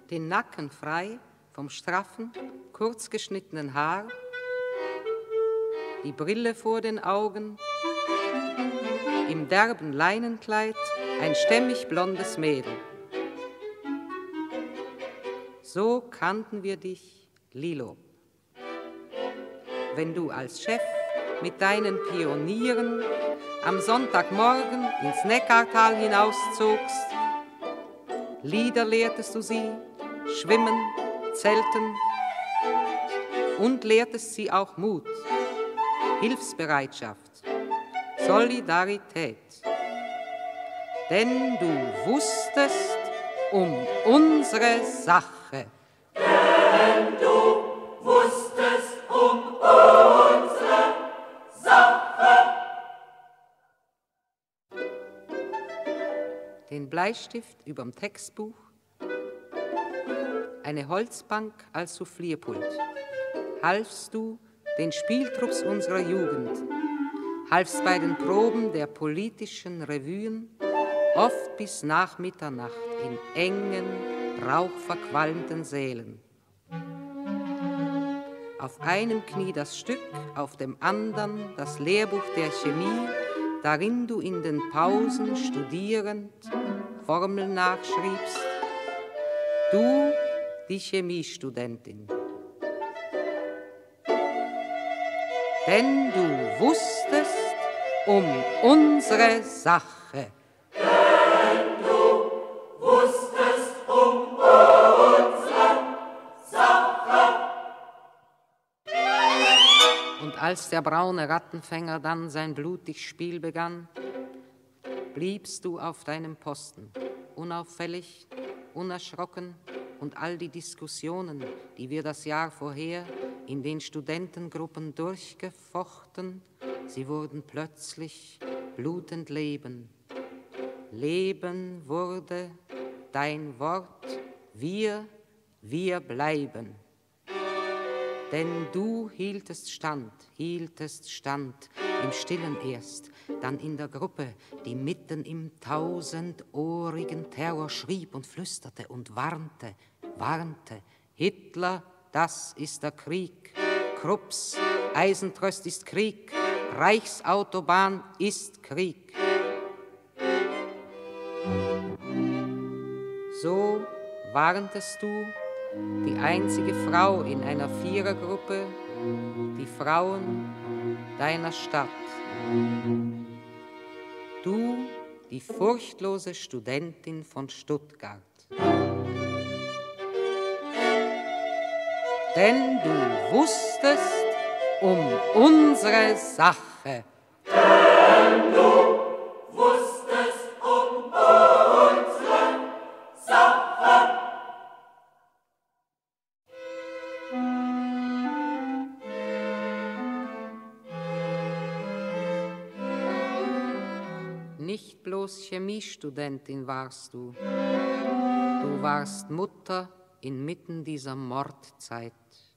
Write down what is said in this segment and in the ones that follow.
den Nacken frei vom straffen, kurzgeschnittenen Haar, die Brille vor den Augen, im derben Leinenkleid ein stämmig blondes Mädel. So kannten wir dich, Lilo. Wenn du als Chef mit deinen Pionieren am Sonntagmorgen ins Neckartal hinauszogst, Lieder lehrtest du sie, Schwimmen, Zelten und lehrtest sie auch Mut, Hilfsbereitschaft, Solidarität. Denn du wusstest um unsere Sache. Denn du wusstest um unsere Sache. Den Bleistift überm Textbuch, eine Holzbank als Soufflierpult. Halfst du den Spieltrupps unserer Jugend, halfst bei den Proben der politischen Revuen, oft bis nach Mitternacht in engen, rauchverqualmten Sälen. Auf einem Knie das Stück, auf dem anderen das Lehrbuch der Chemie, darin du in den Pausen studierend Formeln nachschriebst. Du, die Chemiestudentin. Denn du wusstest um unsere Sache. Denn du wusstest um unsere Sache. Und als der braune Rattenfänger dann sein blutig Spiel begann, bliebst du auf deinem Posten, unauffällig, unerschrocken, und all die Diskussionen, die wir das Jahr vorher in den Studentengruppen durchgefochten, sie wurden plötzlich blutend Leben. Leben wurde dein Wort, wir bleiben. Denn du hieltest Stand, im Stillen erst, dann in der Gruppe, die mitten im tausendohrigen Terror schrieb und flüsterte und warnte. Hitler, das ist der Krieg. Krupps, Eisentröst ist Krieg. Reichsautobahn ist Krieg. So warntest du, die einzige Frau in einer Vierergruppe, die Frauen deiner Stadt. Du, die furchtlose Studentin von Stuttgart. Denn du wusstest um unsere Sache. Denn du wusstest um unsere Sache. Nicht bloß Chemiestudentin warst du. Du warst Mutter inmitten dieser Mordzeit.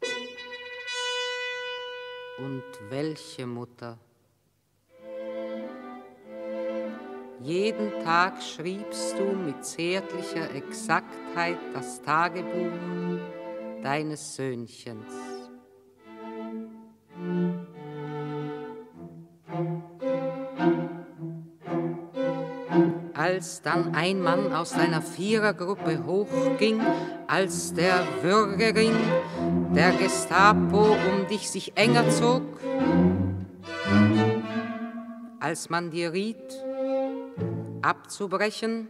Und welche Mutter? Jeden Tag schriebst du mit zärtlicher Exaktheit das Tagebuch deines Söhnchens. Als dann ein Mann aus deiner Vierergruppe hochging, als der Würgerin der Gestapo um dich sich enger zog, als man dir riet, abzubrechen,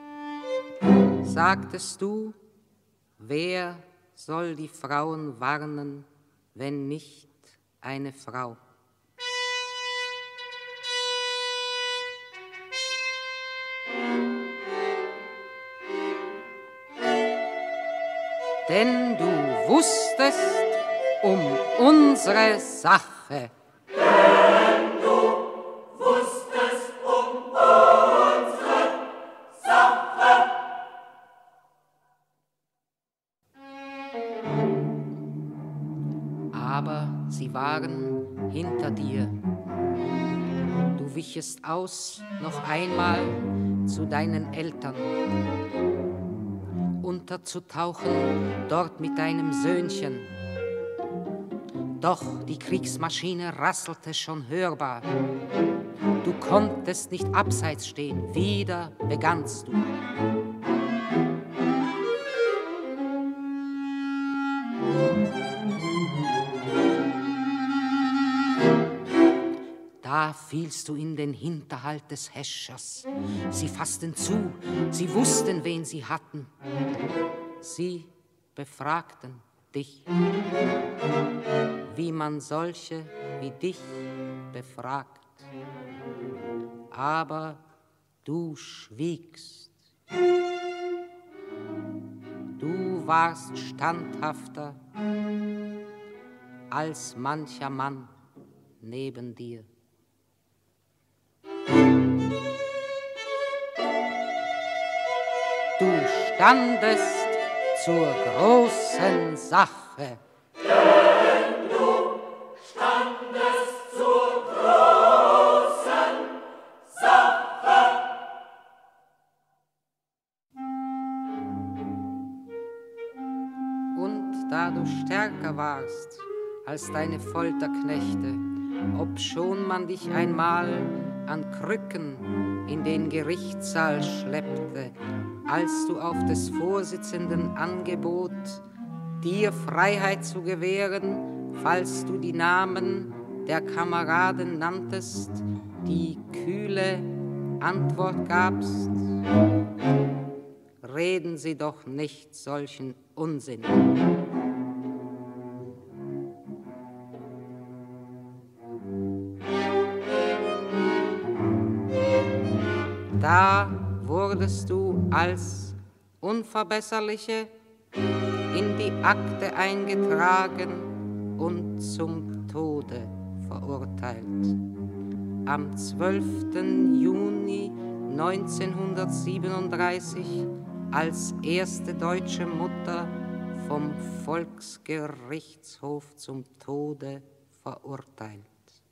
sagtest du, wer soll die Frauen warnen, wenn nicht eine Frau? Denn du wusstest um unsere Sache. Denn du wusstest um unsere Sache. Aber sie waren hinter dir. Du wichest aus noch einmal zu deinen Eltern. Und unterzutauchen, dort mit deinem Söhnchen. Doch die Kriegsmaschine rasselte schon hörbar. Du konntest nicht abseits stehen, wieder begannst du. Da fielst du in den Hinterhalt des Häschers. Sie fassten zu, sie wussten, wen sie hatten. Sie befragten dich, wie man solche wie dich befragt. Aber du schwiegst. Du warst standhafter als mancher Mann neben dir. Du standest zur großen Sache. Denn du standest zur großen Sache. Und da du stärker warst als deine Folterknechte, obschon man dich einmal an Krücken in den Gerichtssaal schleppte, als du auf des Vorsitzenden Angebot, dir Freiheit zu gewähren, falls du die Namen der Kameraden nanntest, die kühle Antwort gabst: Reden Sie doch nicht solchen Unsinn. Da wurdest du als Unverbesserliche in die Akte eingetragen und zum Tode verurteilt. Am 12. Juni 1937 als erste deutsche Mutter vom Volksgerichtshof zum Tode verurteilt.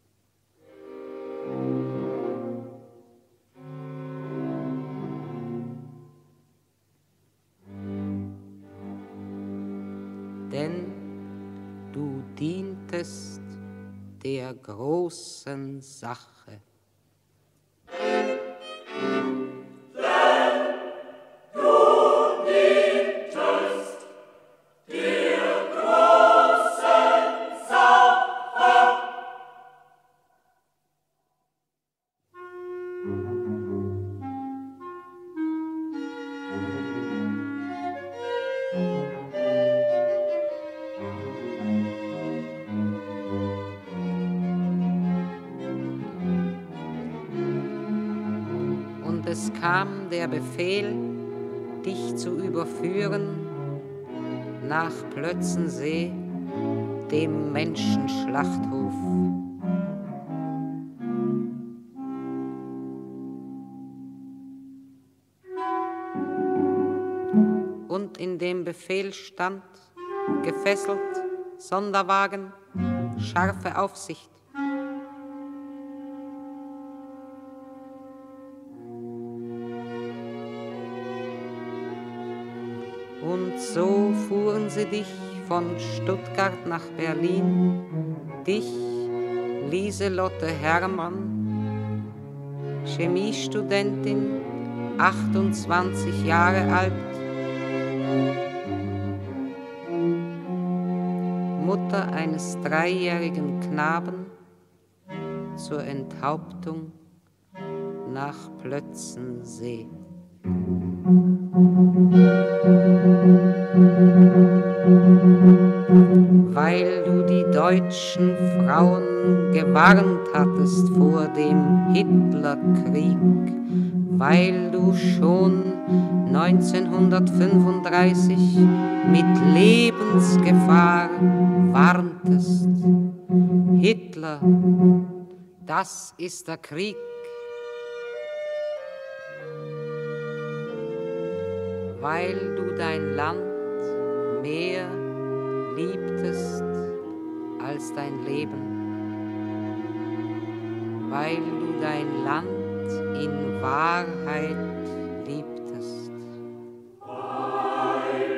Denn du dientest der großen Sache. Es kam der Befehl, dich zu überführen nach Plötzensee, dem Menschenschlachthof. Und in dem Befehl stand, gefesselt, Sonderwagen, scharfe Aufsicht. Und so fuhren sie dich von Stuttgart nach Berlin, dich, Lieselotte Hermann, Chemiestudentin, 28 Jahre alt, Mutter eines 3-jährigen Knaben, zur Enthauptung nach Plötzensee. Weil du die deutschen Frauen gewarnt hattest vor dem Hitlerkrieg, weil du schon 1935 mit Lebensgefahr warntest. Hitler, das ist der Krieg. Weil du dein Land mehr liebtest als dein Leben, weil du dein Land in Wahrheit liebtest. Weil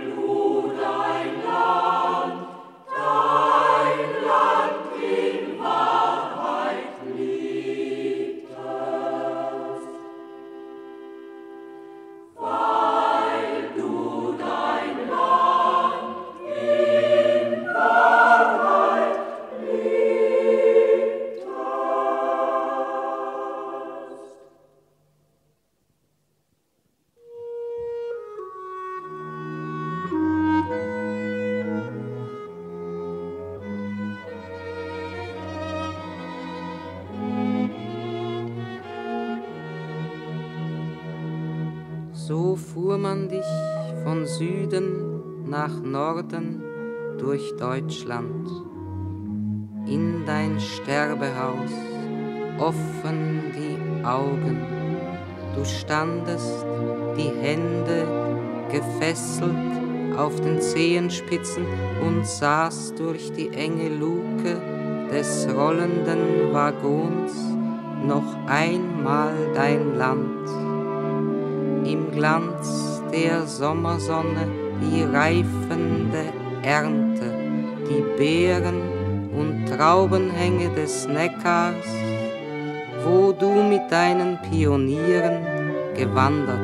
So fuhr man dich von Süden nach Norden durch Deutschland, in dein Sterbehaus, offen die Augen. Du standest, die Hände gefesselt auf den Zehenspitzen und sahst durch die enge Luke des rollenden Waggons noch einmal dein Land. Im Glanz der Sommersonne die reifende Ernte, die Beeren und Traubenhänge des Neckars, wo du mit deinen Pionieren gewandert.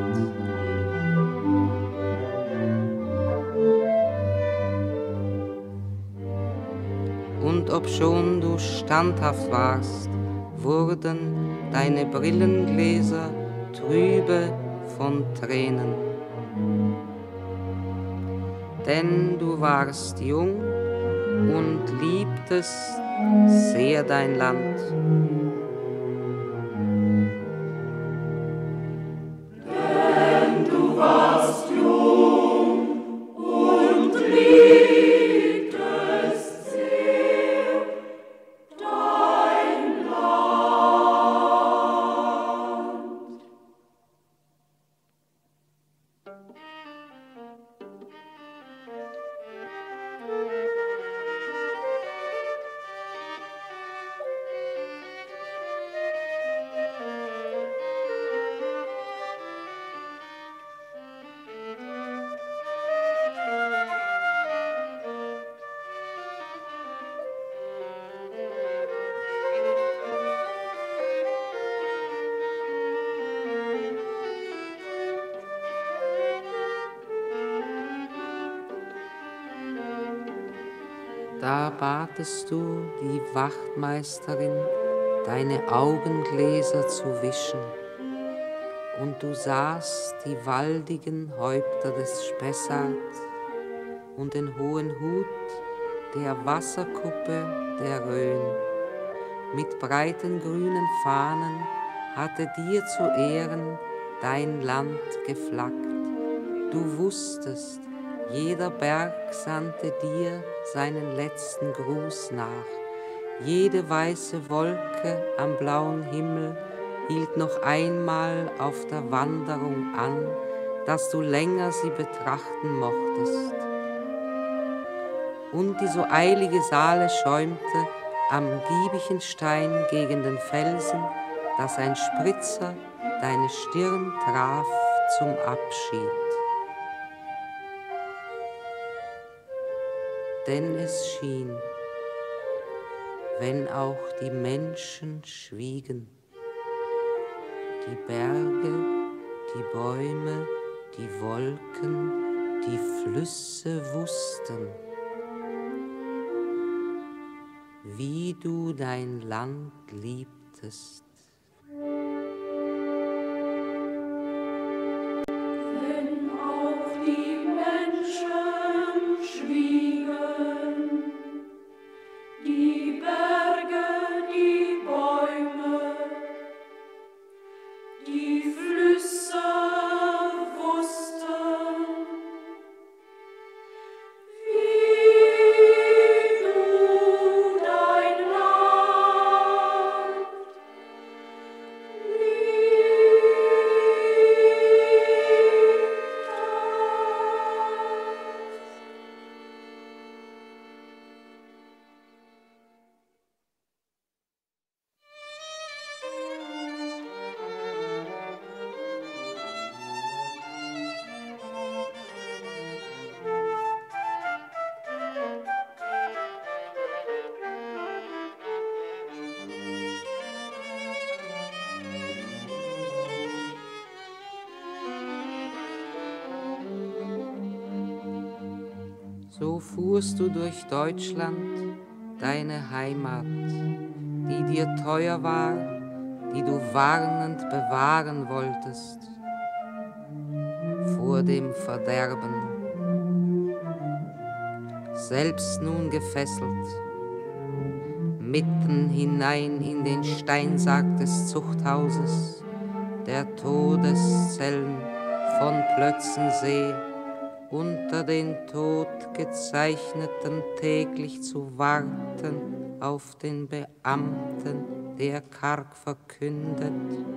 Und obschon du standhaft warst, wurden deine Brillengläser trübe von Tränen. Denn du warst jung und liebtest sehr dein Land. Denn du warst jung und liebtest sehr dein Land. Da batest du die Wachtmeisterin, deine Augengläser zu wischen, und du sahst die waldigen Häupter des Spessart und den hohen Hut der Wasserkuppe der Rhön. Mit breiten grünen Fahnen hatte dir zu Ehren dein Land geflaggt. Du wusstest, jeder Berg sandte dir seinen letzten Gruß nach. Jede weiße Wolke am blauen Himmel hielt noch einmal auf der Wanderung an, dass du länger sie betrachten mochtest. Und die so eilige Saale schäumte am giebigen Stein gegen den Felsen, dass ein Spritzer deine Stirn traf zum Abschied. Denn es schien, wenn auch die Menschen schwiegen, die Berge, die Bäume, die Wolken, die Flüsse wussten, wie du dein Land liebtest. Wenn auch die Menschen schwiegen, die Berge, die Bäume, die Flüsse wussten, wie du dein Land So fuhrst du durch Deutschland, deine Heimat, die dir teuer war, die du warnend bewahren wolltest vor dem Verderben. Selbst nun gefesselt, mitten hinein in den Steinsarg des Zuchthauses, der Todeszellen von Plötzensee, unter den Tod gezeichneten täglich zu warten auf den Beamten, der karg verkündet: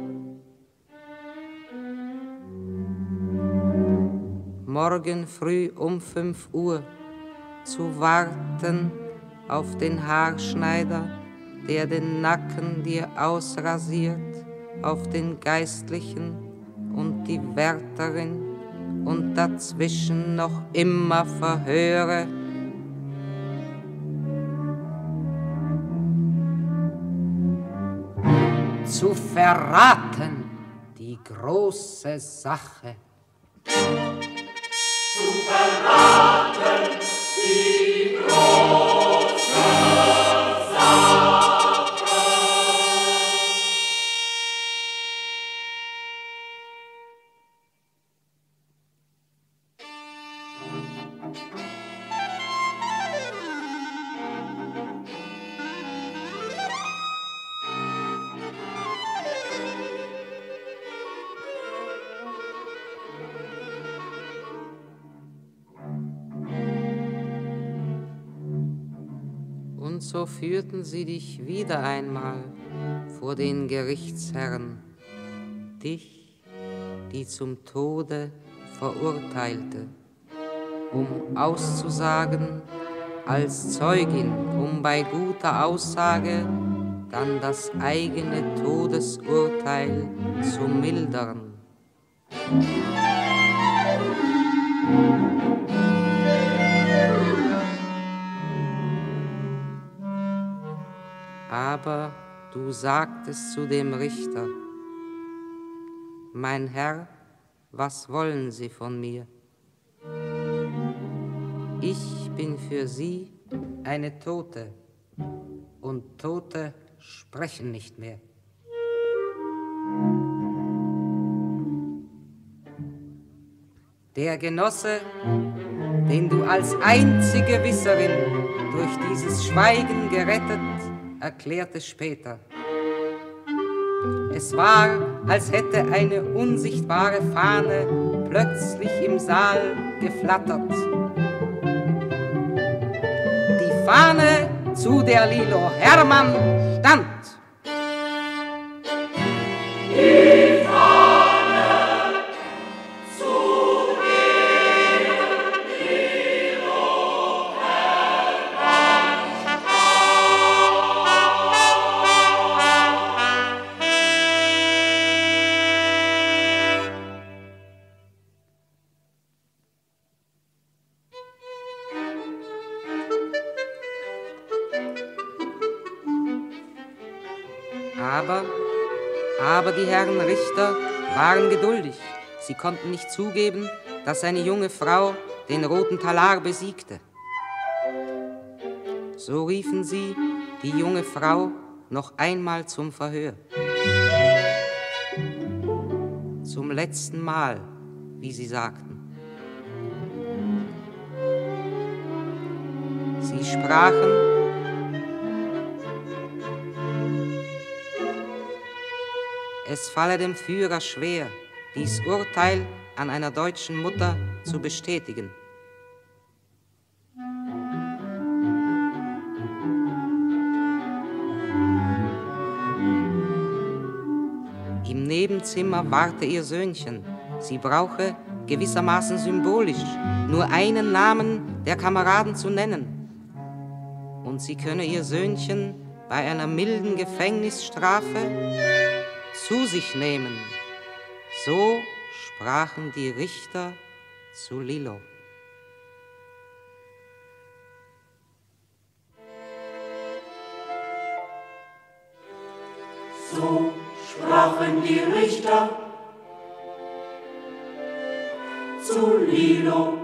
Morgen früh um 5 Uhr zu warten auf den Haarschneider, der den Nacken dir ausrasiert, auf den Geistlichen und die Wärterin und dazwischen noch immer Verhöre. Zu verraten die große Sache. Zu verraten die große Sache. Und so führten sie dich wieder einmal vor den Gerichtsherren, dich, die zum Tode verurteilte, um auszusagen als Zeugin, um bei guter Aussage dann das eigene Todesurteil zu mildern. Aber du sagtest zu dem Richter: Mein Herr, was wollen Sie von mir? Ich bin für Sie eine Tote, und Tote sprechen nicht mehr. Der Genosse, den du als einzige Wisserin durch dieses Schweigen gerettet, erklärte später: Es war, als hätte eine unsichtbare Fahne plötzlich im Saal geflattert. Die Fahne, zu der Lilo Hermann stand. Die Fahne, zu der Lilo Hermann stand. Aber die Herren Richter waren geduldig. Sie konnten nicht zugeben, dass eine junge Frau den roten Talar besiegte. So riefen sie die junge Frau noch einmal zum Verhör. Zum letzten Mal, wie sie sagten. Sie sprachen: Es falle dem Führer schwer, dies Urteil an einer deutschen Mutter zu bestätigen. Im Nebenzimmer warte ihr Söhnchen. Sie brauche, gewissermaßen symbolisch, nur einen Namen der Kameraden zu nennen. Und sie könne ihr Söhnchen bei einer milden Gefängnisstrafe zu sich nehmen. So sprachen die Richter zu Lilo. So sprachen die Richter zu Lilo.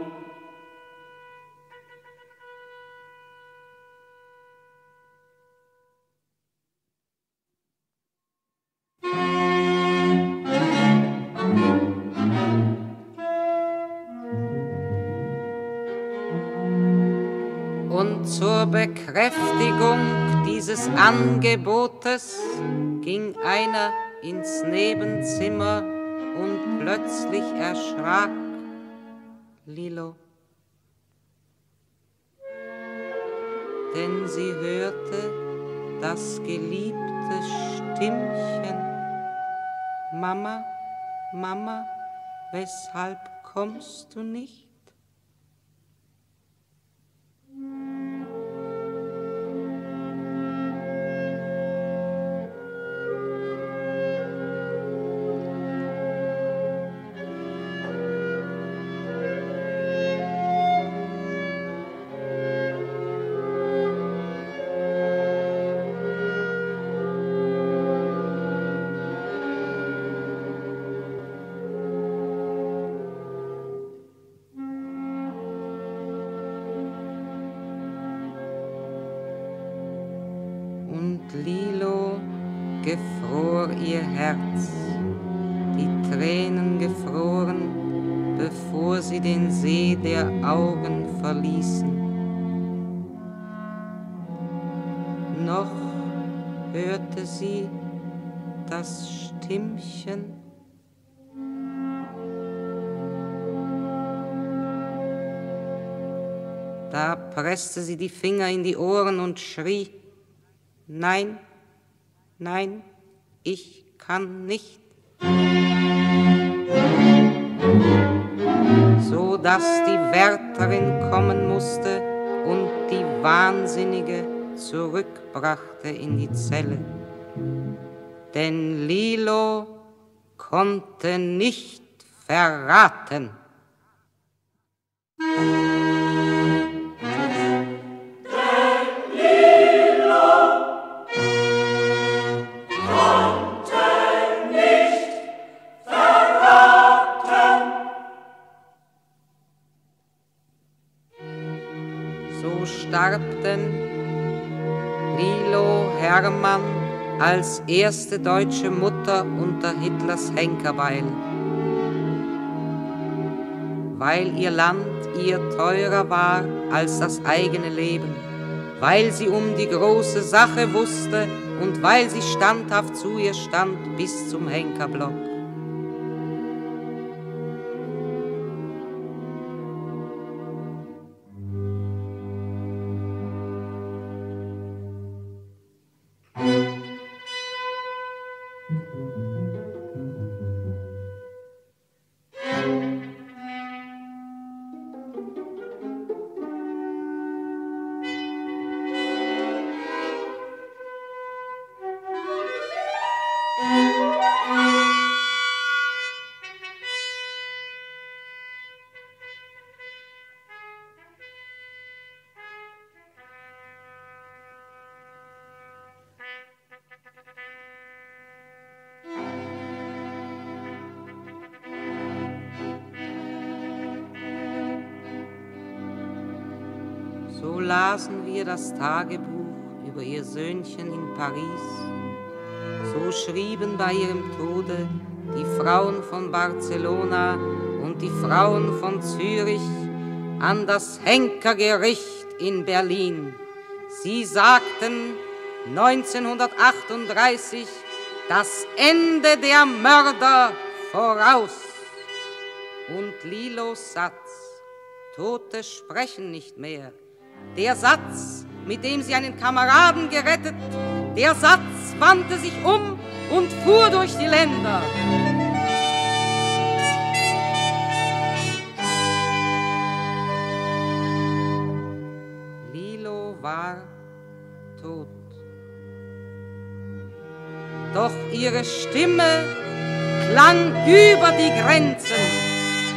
Und zur Bekräftigung dieses Angebotes ging einer ins Nebenzimmer und plötzlich erschrak Lilo, denn sie hörte das geliebte Stimmchen: Mama, Mama, weshalb kommst du nicht? Und Lilo gefror ihr Herz, die Tränen gefroren, bevor sie den See der Augen verließen. Noch hörte sie das Stimmchen: Da presste sie die Finger in die Ohren und schrie: Nein, nein, ich kann nicht. So dass die Wärterin kommen musste und die Wahnsinnige zurückbrachte in die Zelle. Denn Lilo konnte nicht verraten. So starb denn Lilo Hermann als erste deutsche Mutter unter Hitlers Henkerbeil, weil ihr Land ihr teurer war als das eigene Leben, weil sie um die große Sache wusste und weil sie standhaft zu ihr stand bis zum Henkerblock. So lasen wir das Tagebuch über ihr Söhnchen in Paris. So schrieben bei ihrem Tode die Frauen von Barcelona und die Frauen von Zürich an das Henkergericht in Berlin. Sie sagten 1938 das Ende der Mörder voraus. Und Lilos Satz: Tote sprechen nicht mehr. Der Satz, mit dem sie einen Kameraden gerettet, der Satz wandte sich um und fuhr durch die Länder. Lilo war tot. Doch ihre Stimme klang über die Grenzen.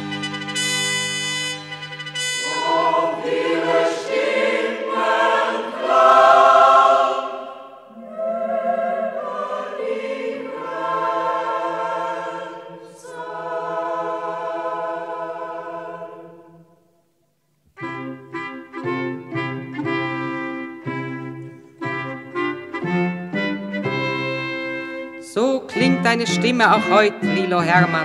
So klingt deine Stimme auch heute, Lilo Hermann,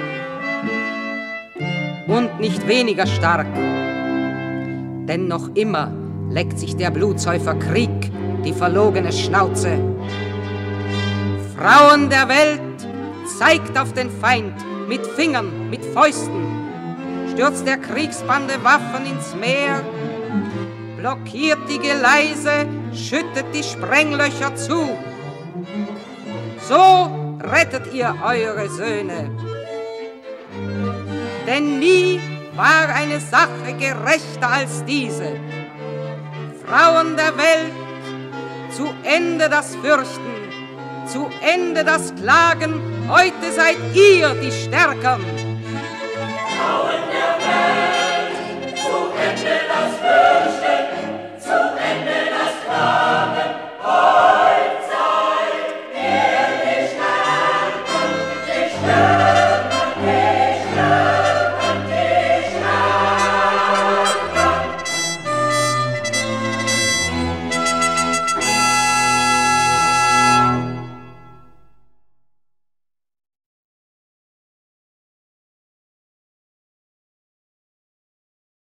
und nicht weniger stark. Denn noch immer leckt sich der Blutsäufer Krieg die verlogene Schnauze. Frauen der Welt, zeigt auf den Feind mit Fingern, mit Fäusten, stürzt der Kriegsbande Waffen ins Meer, blockiert die Geleise, schüttet die Sprenglöcher zu. So rettet ihr eure Söhne. Denn nie war eine Sache gerechter als diese. Frauen der Welt, zu Ende das Fürchten, zu Ende das Klagen, heute seid ihr die Stärkeren. Frauen der Welt, zu Ende das Fürchten.